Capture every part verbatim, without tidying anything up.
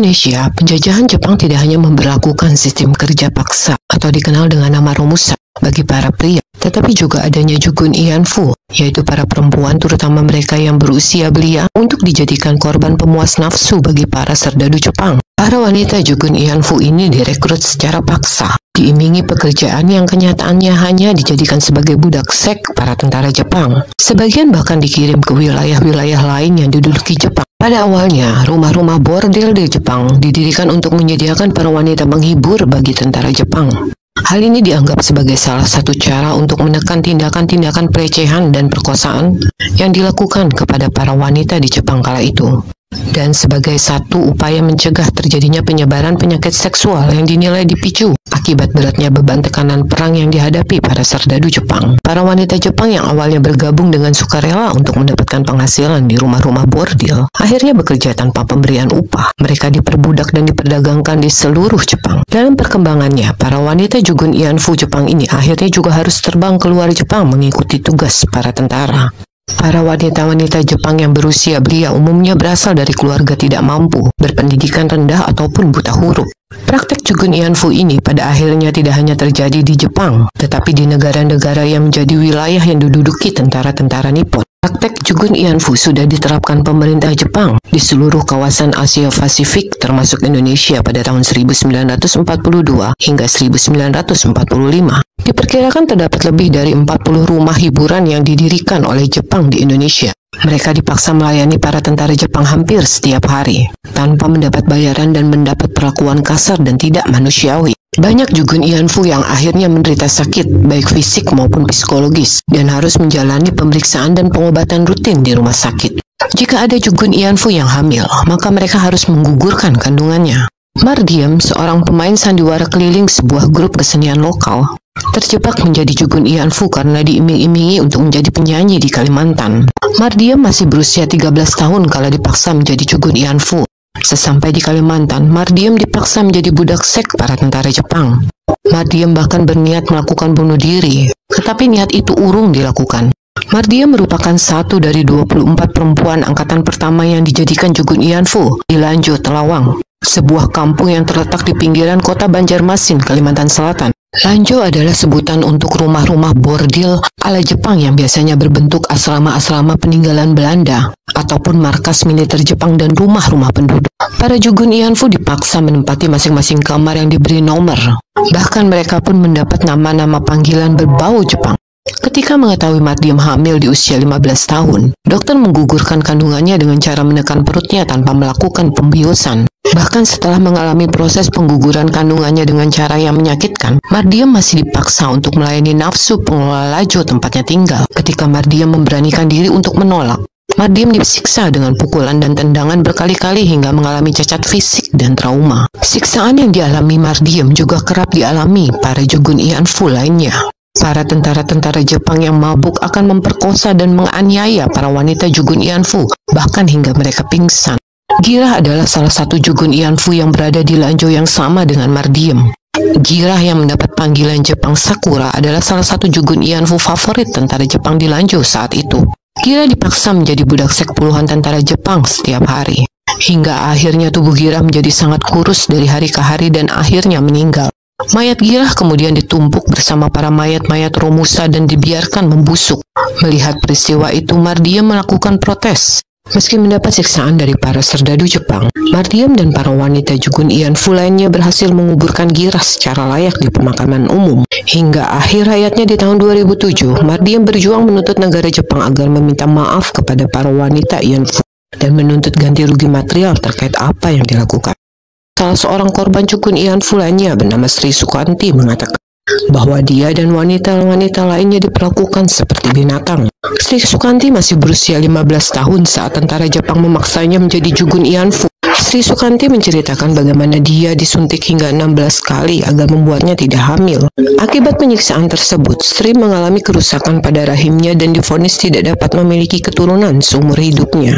Indonesia, penjajahan Jepang tidak hanya memberlakukan sistem kerja paksa atau dikenal dengan nama romusa bagi para pria, tetapi juga adanya Jugun Ianfu, yaitu para perempuan terutama mereka yang berusia belia untuk dijadikan korban pemuas nafsu bagi para serdadu Jepang. Para wanita Jugun Ianfu ini direkrut secara paksa, diimingi pekerjaan yang kenyataannya hanya dijadikan sebagai budak seks para tentara Jepang. Sebagian bahkan dikirim ke wilayah-wilayah lain yang diduduki Jepang. Pada awalnya, rumah-rumah bordel di Jepang didirikan untuk menyediakan para wanita menghibur bagi tentara Jepang. Hal ini dianggap sebagai salah satu cara untuk menekan tindakan-tindakan pelecehan dan perkosaan yang dilakukan kepada para wanita di Jepang kala itu. Dan sebagai satu upaya mencegah terjadinya penyebaran penyakit seksual yang dinilai dipicu akibat beratnya beban tekanan perang yang dihadapi para serdadu Jepang. Para wanita Jepang yang awalnya bergabung dengan sukarela untuk mendapatkan penghasilan di rumah-rumah bordil, akhirnya bekerja tanpa pemberian upah. Mereka diperbudak dan diperdagangkan di seluruh Jepang. Dalam perkembangannya, para wanita Jugun Ianfu Jepang ini akhirnya juga harus terbang keluar Jepang mengikuti tugas para tentara. Para wanita-wanita Jepang yang berusia belia umumnya berasal dari keluarga tidak mampu, berpendidikan rendah ataupun buta huruf. Praktek Jugun Ianfu ini pada akhirnya tidak hanya terjadi di Jepang, tetapi di negara-negara yang menjadi wilayah yang diduduki tentara-tentara Nippon. Praktek Jugun Ianfu sudah diterapkan pemerintah Jepang di seluruh kawasan Asia Pasifik termasuk Indonesia pada tahun seribu sembilan ratus empat puluh dua hingga seribu sembilan ratus empat puluh lima. Diperkirakan terdapat lebih dari empat puluh rumah hiburan yang didirikan oleh Jepang di Indonesia. Mereka dipaksa melayani para tentara Jepang hampir setiap hari, tanpa mendapat bayaran dan mendapat perlakuan kasar dan tidak manusiawi. Banyak Jugun Ianfu yang akhirnya menderita sakit, baik fisik maupun psikologis, dan harus menjalani pemeriksaan dan pengobatan rutin di rumah sakit. Jika ada Jugun Ianfu yang hamil, maka mereka harus menggugurkan kandungannya. Mardiem, seorang pemain sandiwara keliling sebuah grup kesenian lokal, terjebak menjadi Jugun Ianfu karena diiming-imingi untuk menjadi penyanyi di Kalimantan. Mardiem masih berusia tiga belas tahun kala dipaksa menjadi Jugun Ianfu. Sesampai di Kalimantan, Mardiem dipaksa menjadi budak seks para tentara Jepang. Mardiem bahkan berniat melakukan bunuh diri, tetapi niat itu urung dilakukan. Mardiem merupakan satu dari dua puluh empat perempuan angkatan pertama yang dijadikan Jugun Ianfu di Lanjo, Telawang, sebuah kampung yang terletak di pinggiran kota Banjarmasin, Kalimantan Selatan. Lanjo adalah sebutan untuk rumah-rumah bordil ala Jepang yang biasanya berbentuk asrama-asrama peninggalan Belanda ataupun markas militer Jepang dan rumah-rumah penduduk. Para Jugun Ianfu dipaksa menempati masing-masing kamar yang diberi nomor. Bahkan mereka pun mendapat nama-nama panggilan berbau Jepang. Ketika mengetahui Mardiem hamil di usia lima belas tahun, dokter menggugurkan kandungannya dengan cara menekan perutnya tanpa melakukan pembiusan. Bahkan setelah mengalami proses pengguguran kandungannya dengan cara yang menyakitkan, Mardiem masih dipaksa untuk melayani nafsu pengelola Lajo tempatnya tinggal. Ketika Mardiem memberanikan diri untuk menolak, Mardiem disiksa dengan pukulan dan tendangan berkali-kali hingga mengalami cacat fisik dan trauma. Siksaan yang dialami Mardiem juga kerap dialami para Jugun Ianfu lainnya. Para tentara-tentara Jepang yang mabuk akan memperkosa dan menganiaya para wanita Jugun Ianfu, bahkan hingga mereka pingsan. Girah adalah salah satu Jugun Ianfu yang berada di Lanjo yang sama dengan Mardiem. Girah yang mendapat panggilan Jepang Sakura adalah salah satu Jugun Ianfu favorit tentara Jepang di Lanjo saat itu. Girah dipaksa menjadi budak seks puluhan tentara Jepang setiap hari, hingga akhirnya tubuh Girah menjadi sangat kurus dari hari ke hari dan akhirnya meninggal. Mayat Girah kemudian ditumpuk bersama para mayat-mayat romusa dan dibiarkan membusuk. Melihat peristiwa itu, Mardiem melakukan protes. Meski mendapat siksaan dari para serdadu Jepang, Mardiem dan para wanita Jugun Ianfu lainnya berhasil menguburkan Girah secara layak di pemakaman umum. Hingga akhir hayatnya di tahun dua ribu tujuh, Mardiem berjuang menuntut negara Jepang agar meminta maaf kepada para wanita Ianfu dan menuntut ganti rugi material terkait apa yang dilakukan. Salah seorang korban Jugun Ianfu lainnya bernama Sri Sukanti mengatakan bahwa dia dan wanita-wanita lainnya diperlakukan seperti binatang. Sri Sukanti masih berusia lima belas tahun saat tentara Jepang memaksanya menjadi Jugun Ianfu. Sri Sukanti menceritakan bagaimana dia disuntik hingga enam belas kali agar membuatnya tidak hamil. Akibat penyiksaan tersebut, Sri mengalami kerusakan pada rahimnya dan divonis tidak dapat memiliki keturunan seumur hidupnya.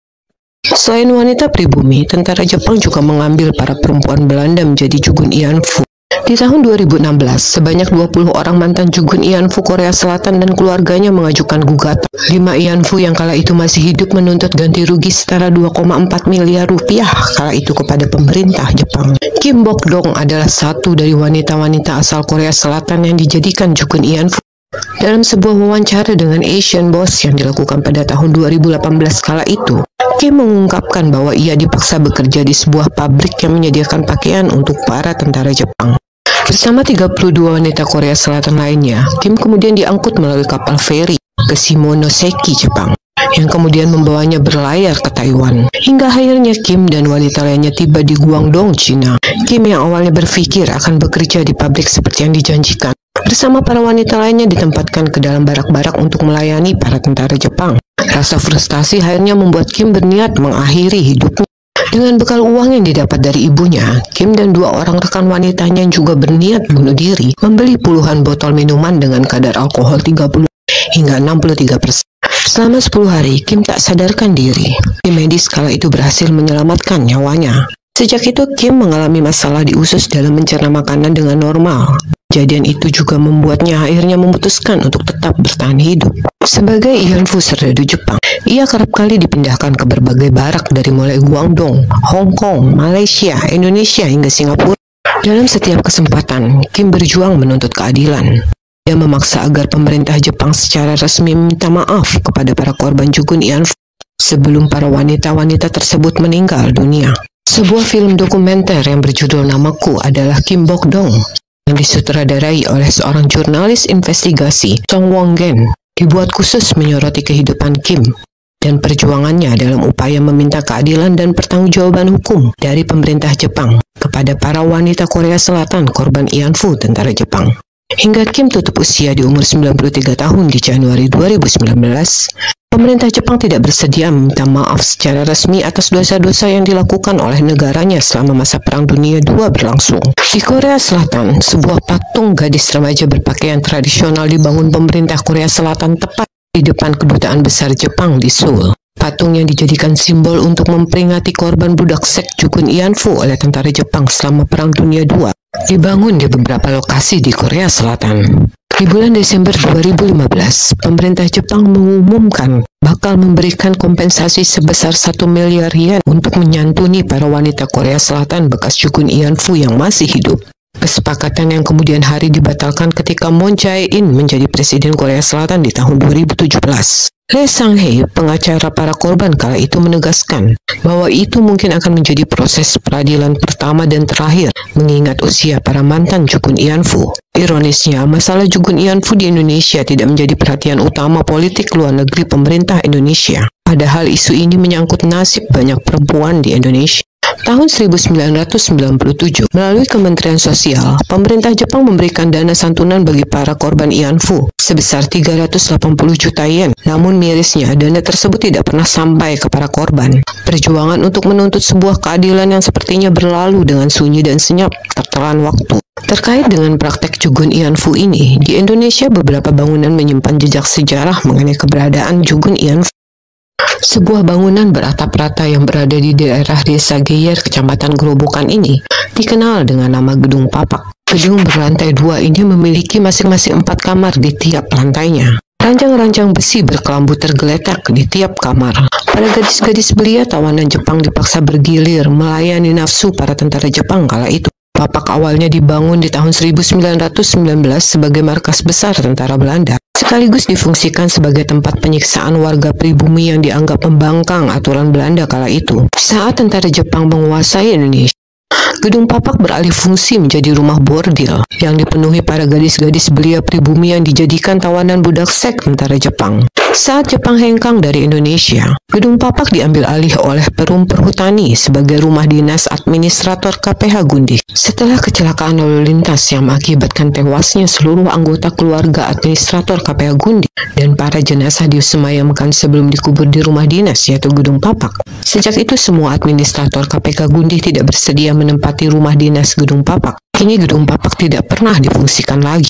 Selain wanita pribumi, tentara Jepang juga mengambil para perempuan Belanda menjadi Jugun Ianfu. Di tahun dua ribu enam belas, sebanyak dua puluh orang mantan Jugun Ianfu Korea Selatan dan keluarganya mengajukan gugatan. Lima Ianfu yang kala itu masih hidup menuntut ganti rugi setara dua koma empat miliar rupiah kala itu kepada pemerintah Jepang. Kim Bok-dong adalah satu dari wanita-wanita asal Korea Selatan yang dijadikan Jugun Ianfu. Dalam sebuah wawancara dengan Asian Boss yang dilakukan pada tahun dua ribu delapan belas kala itu, Kim mengungkapkan bahwa ia dipaksa bekerja di sebuah pabrik yang menyediakan pakaian untuk para tentara Jepang. Bersama tiga puluh dua wanita Korea Selatan lainnya, Kim kemudian diangkut melalui kapal feri ke Shimonoseki, Jepang, yang kemudian membawanya berlayar ke Taiwan. Hingga akhirnya Kim dan wanita lainnya tiba di Guangdong, Cina. Kim yang awalnya berpikir akan bekerja di pabrik seperti yang dijanjikan, bersama para wanita lainnya ditempatkan ke dalam barak-barak untuk melayani para tentara Jepang. Rasa frustasi akhirnya membuat Kim berniat mengakhiri hidupnya. Dengan bekal uang yang didapat dari ibunya, Kim dan dua orang rekan wanitanya juga berniat bunuh diri, membeli puluhan botol minuman dengan kadar alkohol tiga puluh hingga enam puluh tiga persen. Selama sepuluh hari, Kim tak sadarkan diri. Tim medis kala itu berhasil menyelamatkan nyawanya. Sejak itu, Kim mengalami masalah di usus dalam mencerna makanan dengan normal. Kejadian itu juga membuatnya akhirnya memutuskan untuk tetap bertahan hidup. Sebagai Ianfu serdadu Jepang, ia kerap kali dipindahkan ke berbagai barak dari mulai Guangdong, Hong Kong, Malaysia, Indonesia hingga Singapura. Dalam setiap kesempatan, Kim berjuang menuntut keadilan. Ia memaksa agar pemerintah Jepang secara resmi meminta maaf kepada para korban Jugun Ianfu sebelum para wanita-wanita tersebut meninggal dunia. Sebuah film dokumenter yang berjudul Namaku adalah Kim Bok-dong yang disutradarai oleh seorang jurnalis investigasi, Song Won-gen, dibuat khusus menyoroti kehidupan Kim dan perjuangannya dalam upaya meminta keadilan dan pertanggungjawaban hukum dari pemerintah Jepang kepada para wanita Korea Selatan korban Ianfu tentara Jepang. Hingga Kim tutup usia di umur sembilan puluh tiga tahun di Januari dua ribu sembilan belas, pemerintah Jepang tidak bersedia meminta maaf secara resmi atas dosa-dosa yang dilakukan oleh negaranya selama masa Perang Dunia kedua berlangsung. Di Korea Selatan, sebuah patung gadis remaja berpakaian tradisional dibangun pemerintah Korea Selatan tepat di depan kedutaan besar Jepang di Seoul. Patung yang dijadikan simbol untuk memperingati korban budak seks Jugun Ianfu oleh tentara Jepang selama Perang Dunia kedua dibangun di beberapa lokasi di Korea Selatan. Di bulan Desember dua ribu lima belas, pemerintah Jepang mengumumkan bakal memberikan kompensasi sebesar satu miliar yen untuk menyantuni para wanita Korea Selatan bekas Jugun Ianfu yang masih hidup. Kesepakatan yang kemudian hari dibatalkan ketika Moon Jae-in menjadi Presiden Korea Selatan di tahun dua ribu tujuh belas. Lee Sang-hee, pengacara para korban kala itu menegaskan bahwa itu mungkin akan menjadi proses peradilan pertama dan terakhir mengingat usia para mantan Jugun Ianfu. Ironisnya, masalah Jugun Ianfu di Indonesia tidak menjadi perhatian utama politik luar negeri pemerintah Indonesia. Padahal isu ini menyangkut nasib banyak perempuan di Indonesia. Tahun seribu sembilan ratus sembilan puluh tujuh, melalui Kementerian Sosial, pemerintah Jepang memberikan dana santunan bagi para korban Ianfu sebesar tiga ratus delapan puluh juta yen. Namun mirisnya, dana tersebut tidak pernah sampai ke para korban. Perjuangan untuk menuntut sebuah keadilan yang sepertinya berlalu dengan sunyi dan senyap tertelan waktu. Terkait dengan praktek Jugun Ianfu ini, di Indonesia beberapa bangunan menyimpan jejak sejarah mengenai keberadaan Jugun Ianfu. Sebuah bangunan beratap rata yang berada di daerah Desa Geyer, Kecamatan Gerobokan ini dikenal dengan nama Gedung Papak. Gedung berlantai dua ini memiliki masing-masing empat kamar di tiap lantainya. Ranjang-ranjang besi berkelambu tergeletak di tiap kamar. Para gadis-gadis belia tawanan Jepang dipaksa bergilir melayani nafsu para tentara Jepang kala itu. Papak awalnya dibangun di tahun seribu sembilan ratus sembilan belas sebagai markas besar tentara Belanda, sekaligus difungsikan sebagai tempat penyiksaan warga pribumi yang dianggap membangkang aturan Belanda kala itu. Saat tentara Jepang menguasai Indonesia, Gedung Papak beralih fungsi menjadi rumah bordil yang dipenuhi para gadis-gadis belia pribumi yang dijadikan tawanan budak seks tentara Jepang. Saat Jepang hengkang dari Indonesia, Gedung Papak diambil alih oleh Perum Perhutani sebagai rumah dinas administrator K P H Gundih. Setelah kecelakaan lalu lintas yang mengakibatkan tewasnya seluruh anggota keluarga administrator K P H Gundih dan para jenazah disemayamkan sebelum dikubur di rumah dinas yaitu Gedung Papak. Sejak itu semua administrator K P K Gundih tidak bersedia menempati rumah dinas Gedung Papak. Kini Gedung Papak tidak pernah difungsikan lagi.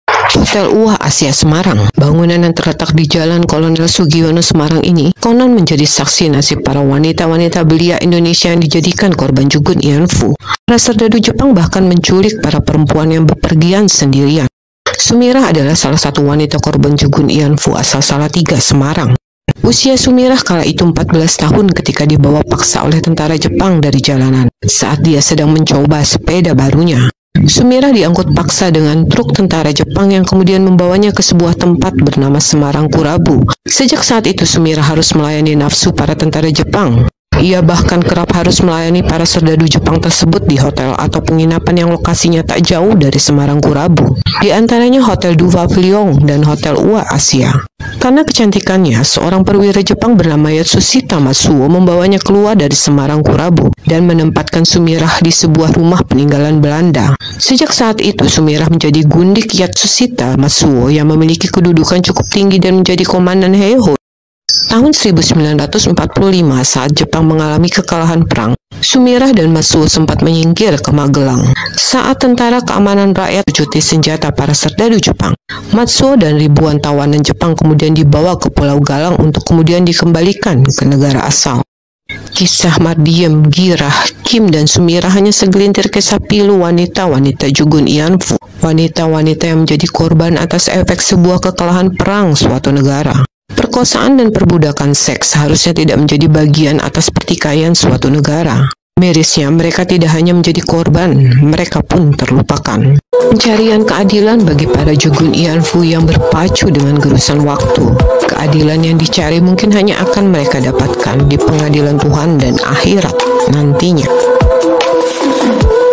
Hotel Uwa Asia Semarang, bangunan yang terletak di Jalan Kolonel Sugiono Semarang ini konon menjadi saksi nasib para wanita-wanita belia Indonesia yang dijadikan korban Jugun Ian Fu. Para serdadu Jepang bahkan menculik para perempuan yang bepergian sendirian. Sumirah adalah salah satu wanita korban Jugun Ian Fu asal Salatiga, Semarang. Usia Sumirah kala itu empat belas tahun ketika dibawa paksa oleh tentara Jepang dari jalanan saat dia sedang mencoba sepeda barunya. Sumirah diangkut paksa dengan truk tentara Jepang yang kemudian membawanya ke sebuah tempat bernama Semarang Kurabu. Sejak saat itu Sumirah harus melayani nafsu para tentara Jepang. Ia bahkan kerap harus melayani para serdadu Jepang tersebut di hotel atau penginapan yang lokasinya tak jauh dari Semarang Kurabu. Di antaranya Hotel Du Pavillon dan Hotel Uwa Asia. Karena kecantikannya, seorang perwira Jepang bernama Yatsushita Matsuo membawanya keluar dari Semarang Kurabu dan menempatkan Sumirah di sebuah rumah peninggalan Belanda. Sejak saat itu, Sumirah menjadi gundik Yatsushita Matsuo yang memiliki kedudukan cukup tinggi dan menjadi komandan Heiho. Tahun seribu sembilan ratus empat puluh lima, saat Jepang mengalami kekalahan perang, Sumirah dan Matsuo sempat menyingkir ke Magelang. Saat tentara keamanan rakyat mencuti senjata para serdadu Jepang, Matsuo dan ribuan tawanan Jepang kemudian dibawa ke Pulau Galang untuk kemudian dikembalikan ke negara asal. Kisah Mardiem, Girah, Kim, dan Sumirah hanya segelintir kisah pilu wanita-wanita Jugun Ian Fu, wanita-wanita yang menjadi korban atas efek sebuah kekalahan perang suatu negara. Perkosaan dan perbudakan seks seharusnya tidak menjadi bagian atas pertikaian suatu negara. Mirisnya, mereka tidak hanya menjadi korban, mereka pun terlupakan. Pencarian keadilan bagi para Jugun Ian Fu yang berpacu dengan gerusan waktu. Keadilan yang dicari mungkin hanya akan mereka dapatkan di pengadilan Tuhan dan akhirat nantinya.